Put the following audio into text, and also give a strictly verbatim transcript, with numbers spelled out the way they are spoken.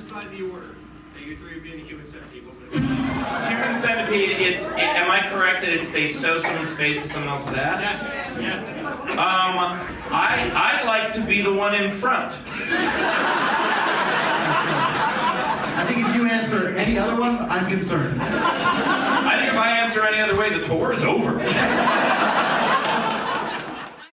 decide the order. Now, you three are being the human centipede. Human centipede, it's, it, am I correct that it's they sew someone's face to someone else's ass? Yes, yes. Um, I, I'd like to be the one in front. I think if you answer any other one, I'm concerned. I think if I answer any other way, the tour is over.